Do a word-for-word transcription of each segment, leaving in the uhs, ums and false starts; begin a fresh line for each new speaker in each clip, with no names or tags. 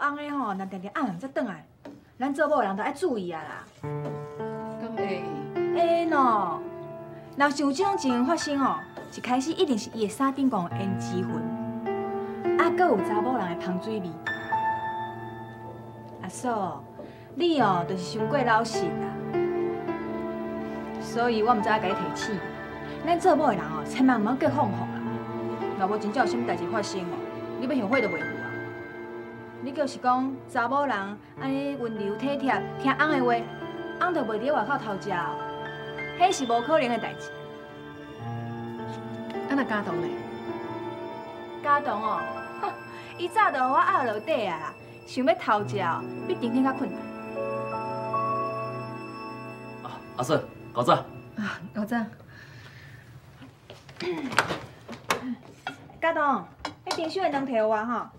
翁的吼，若定定暗暗才转来，咱做某的人都爱注意啊啦。
敢会？
会喏，若像这种情形发生哦，一开始一定是伊的衫顶讲胭脂粉，啊，搁有查某人的香水味。阿嫂，你哦，就是伤过老实啦，所以我毋知影甲你提醒，咱做某的人哦，千万毋好过放放啦。若无真正有啥物代志发生哦，你要后悔都袂有啊。你就是讲查某人安尼温柔体贴，听翁的话，翁就袂伫外口偷食哦，迄是无可能的代志。
啊那家栋呢？
家栋哦，伊早就互我压落底啊啦，想要偷食哦，比顶天较困难。
啊，阿婶，搞早。
啊，老早。
家栋，迄冰箱的汤摕互我吼。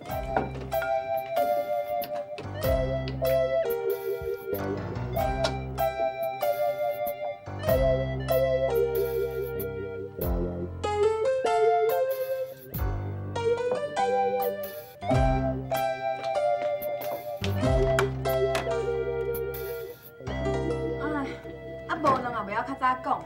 较早讲，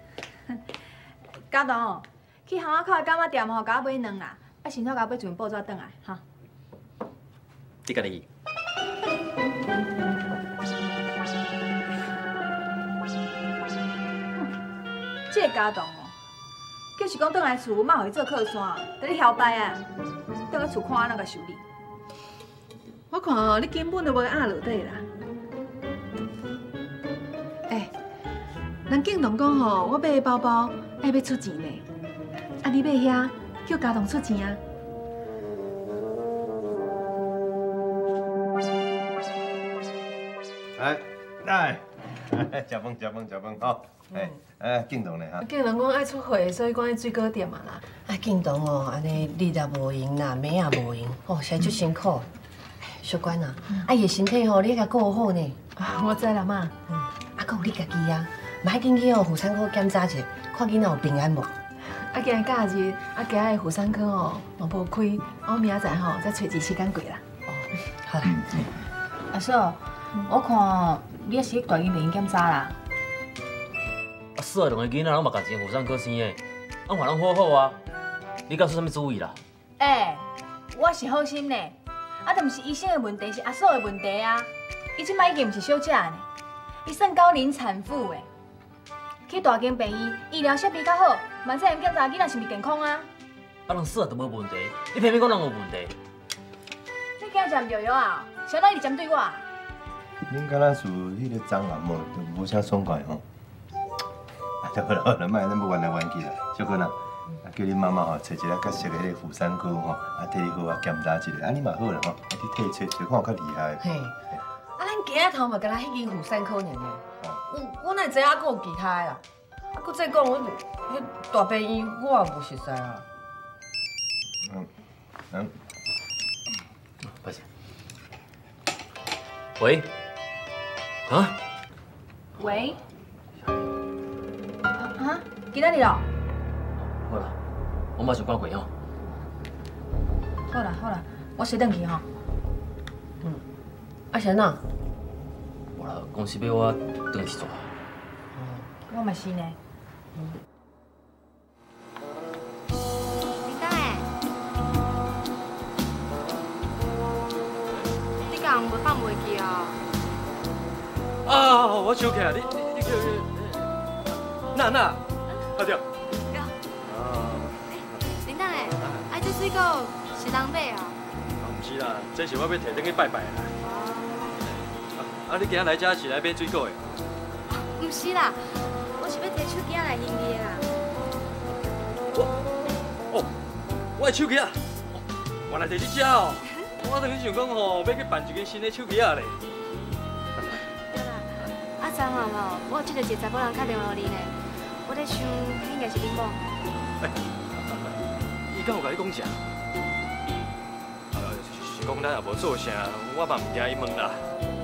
家栋，去巷仔口的干妈店吼，甲我买卵啦，啊，顺便甲我买一份报纸转来，哈。
你家己。
这个家栋哦，就是讲转来厝，莫互伊做靠山，等你晓摆啊，倒去厝看安怎甲修理。
我看哦，你根本就无压落底啦。哎。 人景栋讲吼，我买的包包爱要出钱呢，啊你买遐叫家栋出钱啊？
哎，来，食饭食饭食饭吼！哎哎，景栋呢哈？
景栋讲爱出货，所以讲爱水果店嘛啦。
啊，景栋哦，安尼日也无闲啦，暝也无闲，哦，实在足辛苦。小关啊，啊伊的身体吼，你甲顾好呢。
啊，我知啦妈。
嗯，啊，搁有你家己啊。 买紧去哦，妇产科检查者，看囡仔有平安无？
啊，今日假日，啊，今日妇产科哦，嘛无开，我明仔载吼再找一时间过啦。
哦，好啦。阿嫂，我看你也是去大医院检查啦。
啊，是啊，两个囡仔拢嘛共进妇产科生的，啊，话拢好好啊。你敢出啥物主意啦？
哎，我是好心呢，啊，但毋是医生的问题，是阿嫂的问题啊。伊即摆已经毋是小姐呢，伊算高龄产妇诶。 去大间病院，医疗设备较好，万岁检查囡仔是毋是健康啊？
啊，人死啊都无问题，你偏偏讲人有问题。
你今日食药药啊？谁哪一直针对我啊？
恁敢若是迄个蟑螂无，都无啥爽快吼。啊，小可啦，莫咱要玩来玩去啦。小可啦，啊叫恁妈妈吼找一个较适合的妇产科吼，啊替你好啊检查一下，啊你嘛好啦吼，啊你替找找看有较厉害的。
嘿，啊咱今仔头嘛，敢若迄间妇产科尔尔。 我我哪会知影还佫有其他的啦？啊，佫再讲，我迄大病院我也无熟悉啊。
嗯嗯，
抱歉。喂？啊？
喂？啊？今仔日哦？
好啦，我马上赶过吼。
好啦好啦，我先转去吼。
嗯，啊谁呐？
无啦，公司要我转去做。
我嘛是呢。
林丹诶，你敢无放袂记哦？
啊，我想起来，你你你叫娜娜，快点。啊。
林丹诶，啊这水果是人买哦？
啊，唔是啦，这是我要摕转去拜拜啦。 啊！你今仔来遮是来买水果的？
唔是啦，我是要摕手机来欣喜啦。
我哦，我的手机啊！原来就是遮哦！我当时想讲吼，要去办一个新的手机啊咧。
对啦，啊昨晚哦，我有接到一个查某人打电话给你呢，我在想，迄应该是恁某。
哎，伊敢有甲你讲啥？啊，是讲咱也无做啥，我嘛唔惊伊问啦。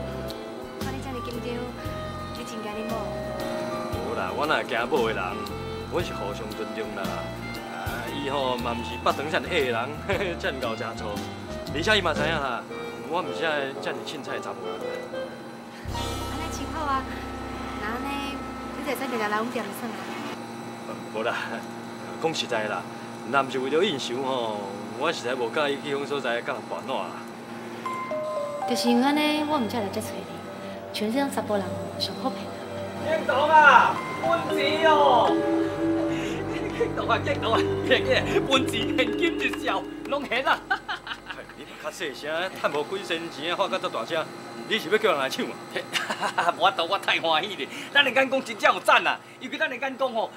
你真惊恁某？
无啦，我哪会惊某的人，阮是互相尊重啦。啊，伊吼嘛毋是北长山下的人，真够真错。而且伊嘛知影啦， 我唔是爱遮尔凊彩的查某人啊。
安尼真好啊！那安尼，你就使常常来阮店里耍啊。
无啦，讲实在啦，若唔是为着应酬吼，我实在无介意去迄种所在甲人玩闹啦。
就是因为安尼，我唔才来遮找你，像这种查甫人上好骗。
警长啊，分钱哦！警长啊，警长啊，现个分钱现金一兆，拢现啦！你较细声，趁无几仙钱，发到遮大声，你是要叫人来抢啊？我都我太欢喜咧！咱两间讲真正有赞啊，尤其咱两间讲吼，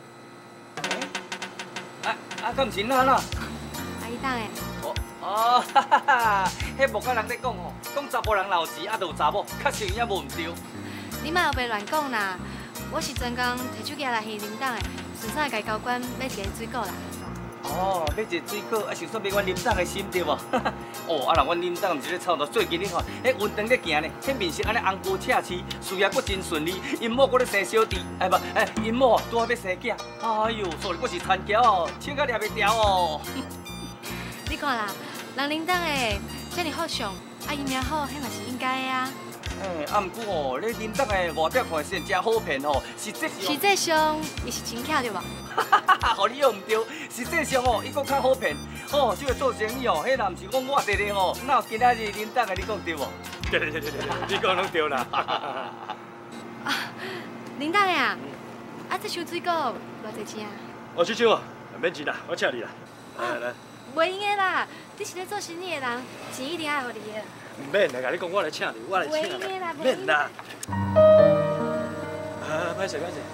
啊啊，敢毋是哪哪？
阿姨当诶。
哦哦，哈哈哈！迄无甲人咧讲吼，讲查甫人老钱，啊，就有查某，确实也无毋对。
你莫后白乱讲啦！我是专工摕手机来现铃铛诶，顺便甲交管买一个水果啦。
哦，买一个水果，啊，想说买阮林长的心对无？哦，啊，若阮林长毋是咧操作，最近你看，迄运动咧行咧，迄面色安尼红高赤赤，事业阁真顺利，因某阁咧生小弟，哎不，哎，因某拄好要生囝，哎呦，所以阁是残娇哦，手甲抓袂牢哦。
你看啦，人铃铛诶，遮尔好相，啊伊命好，迄嘛是应该的啊。
哎，啊，毋过哦，你林长的外表看是真好骗哦，实际上
实际上伊是真巧对无？
哈哈哈，互你用唔对，实际上哦，伊阁较好骗。哦，这个做生意哦，迄若毋是讲我弟弟哦，哪有今仔日林长的你讲对无？对对对对对，你讲拢对啦。
啊，铃铛呀，啊这箱水果偌济钱啊？
哦，这箱啊，免钱啦，我请你啦。来来。
袂用的啦，你是咧做生意的人，钱一定爱互你的。
唔免啦，甲你讲，我来请你，我来请你。
袂啦，
免啦。啊，歹势歹势。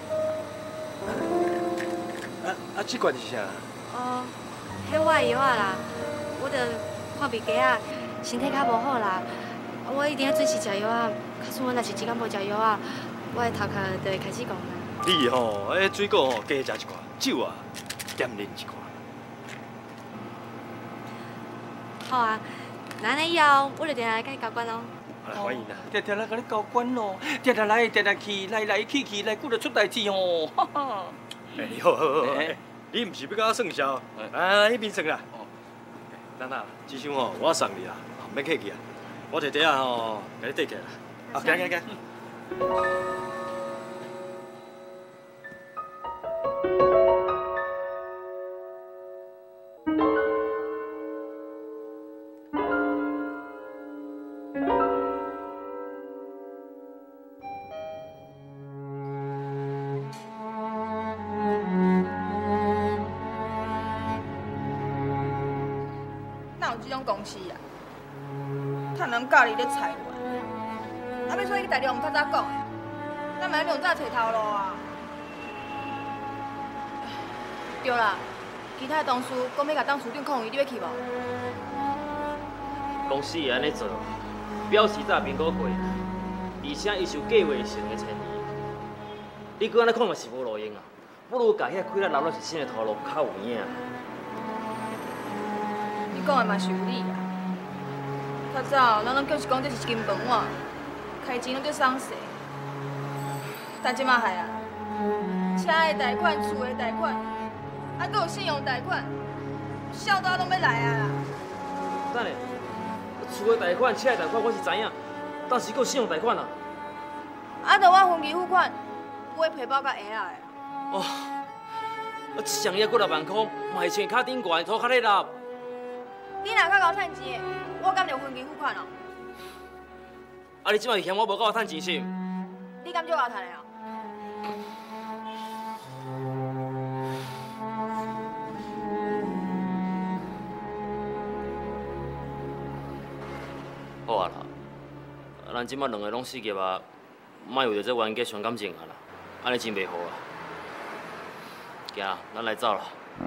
啊啊，这罐是啥？
哦，迄我的药啊啦，我着看病家啊，身体较无好啦，我一定要准时食药啊。假使我若是一工无食药啊，我的头壳就会开始讲啦。
你吼，迄水果吼加食一寡，酒啊减啉一寡。
好啊，那安尼以后我就定来甲你交管咯。
来，欢迎啦！常常来甲你交管咯，常常来，常常去，来来去去，来久就出代志哦。哈哈。哎，好好好，你唔是要甲我算账？啊，迄边算啦。哦。等等，这箱吼我送你啦，免客气啊。我摕袋啊吼，甲你缀起来。啊，行行行。
这种公司啊，趁人教你咧裁员，啊，要说你大量较早讲的，咱嘛要量早找头路啊。对啦，其他的同事讲要甲当处长抗议，你要去无？
公司会安尼做，表示早评估过，而且伊是有计划性的迁移。你搁安尼看嘛是无路用啊，不如家遐开咱留落是新的头路较有影。
你讲的嘛是有理啊。较早咱拢就是讲这是金饭碗，开钱拢做爽势，但即马害啊，车的贷款、厝的贷款，啊，搁有信用贷款，笑到拢要来啊啦！
等下，厝的贷款、车的贷款我是知影，但是搁信用贷款啊。
啊，着我分期付款，买皮包甲鞋啊的。
哦，啊，一项也几六万块，嘛是穿卡顶悬，涂骹咧落。
你若较够趁钱的，我敢着分期付款哦。
啊，你即摆嫌我无够趁钱是？
你敢少够趁的哦？
好啊啦，咱即摆两个拢四业啊，莫为着这冤家伤感情啊啦，安尼真袂好啊。行啦，咱来走啦。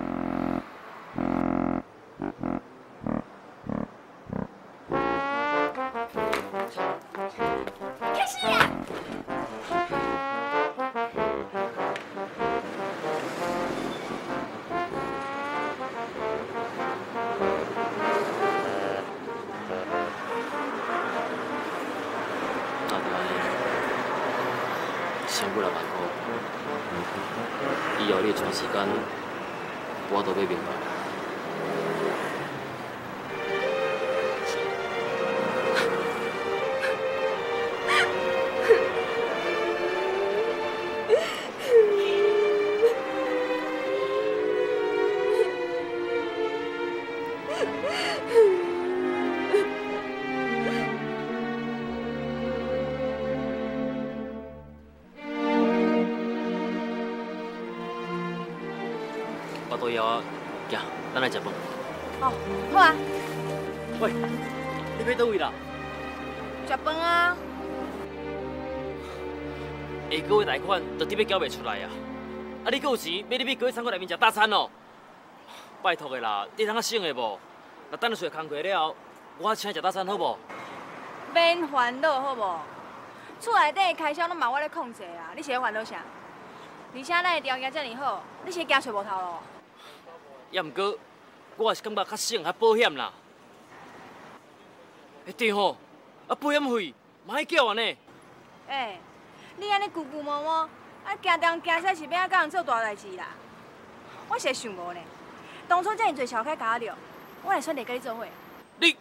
开始呀！
那就安尼，先几六万块，以后你长时间，我都要明白。 我都要行，咱来食饭。
哦，好啊，
喂，你要倒位啦？
食饭啊。
下个月贷款就直要缴袂出来啊！啊，你阁有钱买你去各位餐馆内面食大餐哦？拜托的啦，你通较省的无？那等你找工课了后，我请你食大餐好无？
免烦恼好无？厝内底开销拢嘛我咧控制啊，你是咧烦恼啥？而且咱的条件遮尔好，你是惊找无头路？
也毋过，我也是感觉较省较保险啦。哎对吼，啊保险费嘛爱缴安尼。
哎，你安尼咕咕摸摸，啊惊东惊西是要啊甲人做大代志啦？我是会想无呢。当初遮尔侪小开甲我着，我会选择跟你做伙。
你，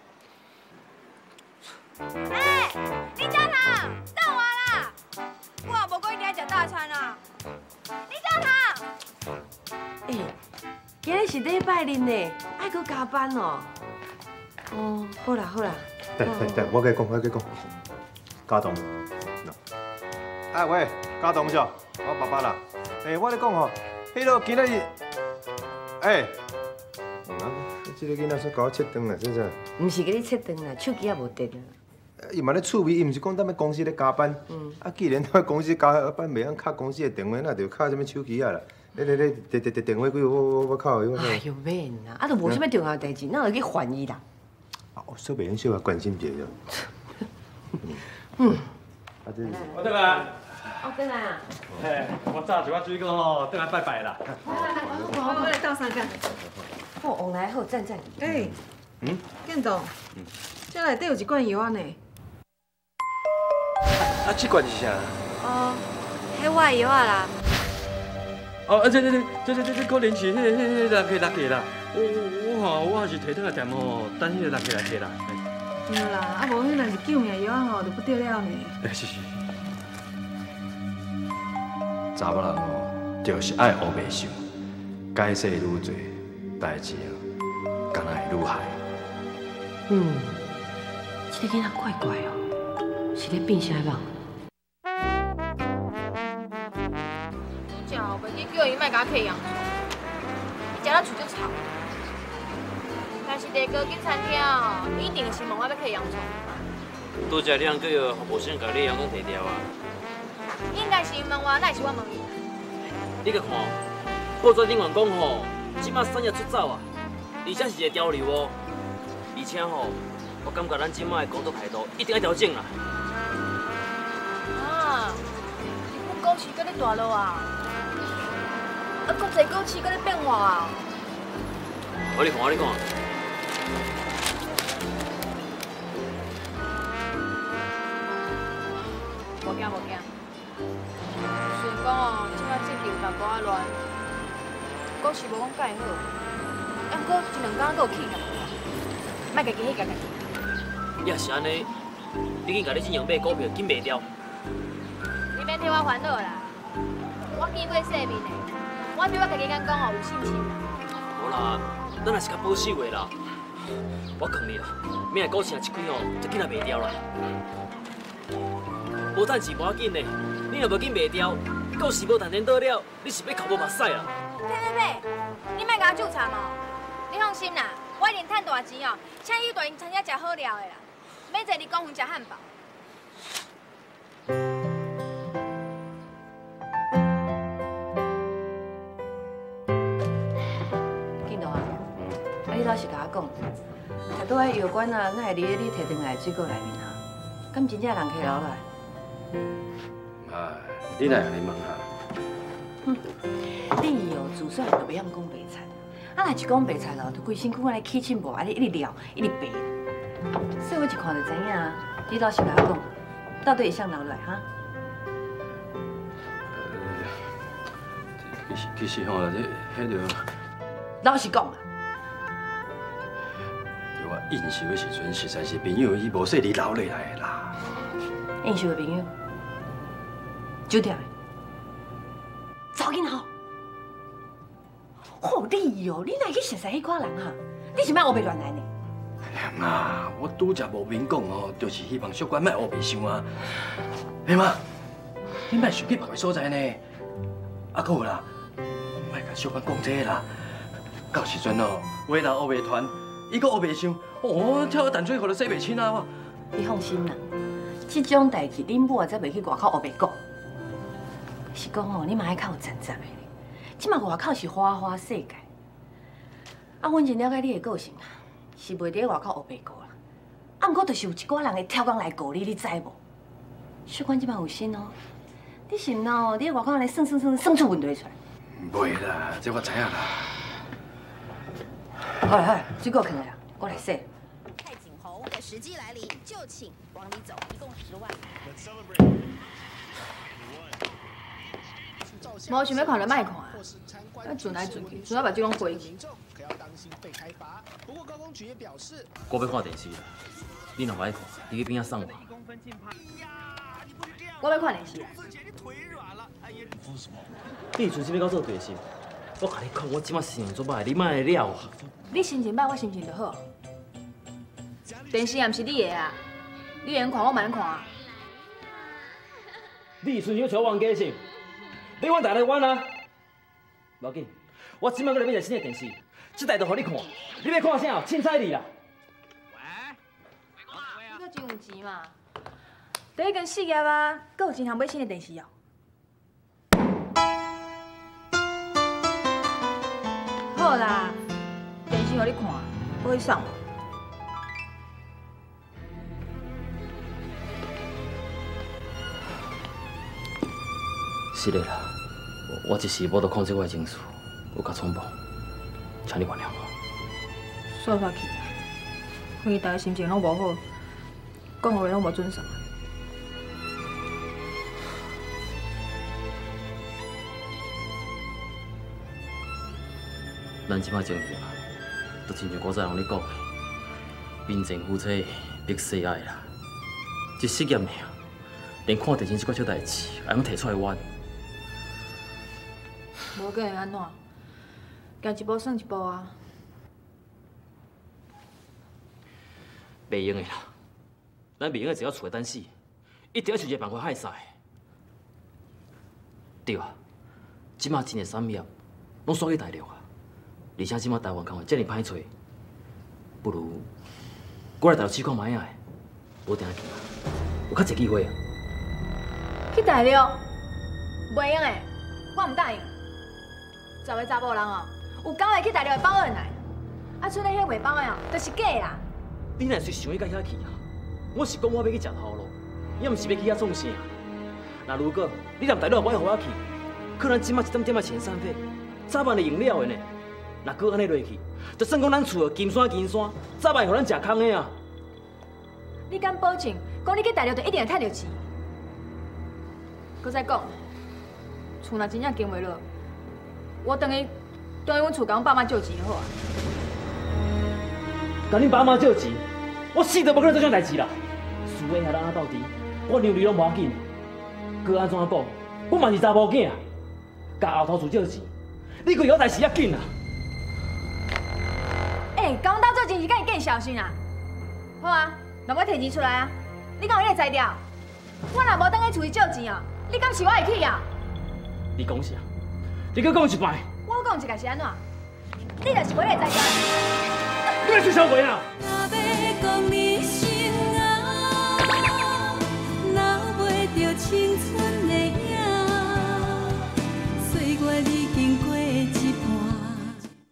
哎，林家堂，等我啦！我也无讲一定要食大餐啊。林家堂，
哎，今日是礼拜日呢，爱搁加班哦。哦，好啦好啦。
等等等，我甲你讲，我甲你讲，家栋，哎喂，家栋是？我爸爸啦。哎，我咧讲吼，迄落今仔日，哎，啊，这个囡仔说甲我切断啦，是不是？
唔是给你切断啦，手机也无电啦。
伊嘛咧趣味，伊毋是讲踮咧公司咧加班。嗯。啊，既然踮咧公司加班，袂晓敲公司的电话，那就敲什么手机啊啦？你你你电电电电话几我我我敲我敲。
哎呦免啦，啊都无什么重要代志，哪会去烦伊啦？
啊，说袂晓小可关心者了。
嗯。
啊，这。
我倒来。
哦，回来啊。
嘿，我炸一碗水果吼，倒来拜拜啦。
我我来倒三干。
好，往来好，赞赞。
哎，嗯，建栋，这内底有一罐药呢。
啊，这罐是啥？
哦，迄我的药啊啦。
哦，啊，这这这这这这可能是迄迄迄六个六个啦。我我我吼，我还是摕倒来店吼，等迄个六个来摕啦。
对啦，啊无迄若是救命药啊吼，就不得了呢。
哎，是是。
查某人哦，就是爱黑白想，解释愈多，代志啊，敢若会愈害。
嗯，这个囡仔怪怪哦，是咧变啥梦？
你真后袂记叫伊莫甲我摕洋葱，伊食到厝就吵。但是第个去餐厅哦，一定是问我要摕洋葱。
拄则你通叫伊无先甲你洋葱摕掉啊？
应该是伊问我，乃是我问伊。
你去看，报纸顶面讲吼，即马产业出走啊，而且是一个潮流哦。而且吼，我感觉咱即马的工作态度一定要调整啦。
啊，日本股市搁咧大落啊，啊，国际股市搁咧变化啊。
我你看，我你看。
无惊无惊。虽然讲哦，即摆政治有淡薄仔乱，股市无讲介好，啊，不过一两工搁有起来，莫家己迄家家己。
也是安尼，你紧甲你这样买股票紧卖掉。
你免替我烦恼啦，我见过世面的，我对我家己敢讲哦有信心啦。
无啦，咱也是较保守的啦。我劝你啦，明仔股市若一开哦，就紧来卖掉啦。无趁钱无要紧的，你若无紧卖掉，股市无赚钱倒了，你是要哭无目屎啦。
呸呸呸！你莫甲我纠缠哦！你放心啦，我一定趁大钱哦，请去大型餐厅食好料的啦，免坐你公园食汉堡。
建栋啊，啊你老实甲我讲，食倒迄药丸啊，哪会伫你摕转来水果内面啊？敢真正人客留落来？
哎，你哪会安尼问哈？
哼，你哦自细就袂晓讲白菜，啊若是讲白菜咯，就规身躯安尼起凊无，安尼一直撩，一直白。所以我一看就知影啊，你老实甲我讲，到底会谁留落来哈？
其实其实吼，这迄个，
老实讲啊，
就我应酬的时阵，实在是朋友伊无说你留落来的啦。
应酬的朋友，酒店的，早囡仔。哦，你哦，你哪去熟识迄款人哈？你是莫乌白乱来呢？
哎呀妈，我拄则无明讲哦，就是希望小关莫乌白想啊。哎妈，你莫想去别个所在呢。啊，搁有啦，莫甲小关讲这个啦。 到时阵哦，话若学袂传，伊阁学袂上，哦，跳个淡水河都洗袂清啊！我。
你放心啦，这种代志恁母啊才袂去外口学袂讲。是讲哦，你嘛爱较有站站的。即马外口是花花世界，啊，阮真了解你的个性啦，是袂伫外口学袂过啦。啊，毋过就是有一寡人会跳工来告你，你知无？小管即马有心哦，你是毋喏？你喺外口安尼算算算算出问题出来？
袂啦，这我知影啦。
好了好了，水果放来啦，我来洗。
蔡景洪的时机来临，就请往里走，一共十万。
无想要看就莫看啊！啊，转来转去，转到目睭拢飞去。
我要看电视啦，你若不爱看，你去边仔送我。
我要看电视啊！
你存心要搞做电视？我甲你讲，我即马心情做歹，你莫会了啊！
你心情歹，我心情就好。电视也毋是你的啊，你会用看，我嘛用看啊。
你存心找冤家是？你冤大来冤啊！无要紧，我即摆搁来买台新的电视，这台就互你看。你要看啥？凊彩你啦！
你可真有钱嘛？第一间事业啊，搁有钱通买新的电视哦。好啦，电视互你看，我去送。
是的啦，我我一时无得控制我的情绪，有较冲动，请你原谅我。
煞发去啊！看伊大家心情拢无好，讲话拢无准时。
咱即摆情形，就亲像古早人咧讲的，民情夫妻必世爱啦。一失业命，连看电视这块小代志，也通提出来冤。
无计会安怎？行一步算一步啊！
袂用的啦，咱袂用的只要厝等死，一定要想一个办法害煞的。对啊，即马真个产业拢锁去大陆啊，而且即马台湾工课遮尔歹找，不如我来大陆试看卖啊，无定去啊，有较侪机会啊。
去大陆？袂用的，我唔答应。十个查某人哦，有九个去大陆会包二奶，啊，剩咧迄袂包的哦，就是假啦。
你若是想要到遐去啊？我是讲我要去食头路，也毋是要去遐创啥。那如果你连大陆也不爱互我去，可能即马一点点的遣散费，早晚就用了的呢。若搁安尼落去，就算讲咱厝金山金山，早晚互咱食空的啊。
你敢保证，讲你去大陆就一定会趁到钱？搁再讲，厝若真正经袂落，我等于等于阮厝甲阮爸妈借钱就好啊。
甲恁爸妈借钱，我死都无可能做这种代志啦。输的遐咱到底，我娘离拢无要紧。搁安怎讲？我嘛是查某囝，甲后头厝借钱，你个有代志要紧啊！
哎、欸，甲阮兜借钱是甲伊更小心啊！好啊，那我摕钱出来啊！你敢有迄个才调？我若无等去厝里借钱啊，你敢是我会去啊？
你讲啥？你搁讲一摆。
我讲一个是安怎？你就是无迄个才调。
你来吹小鬼啊！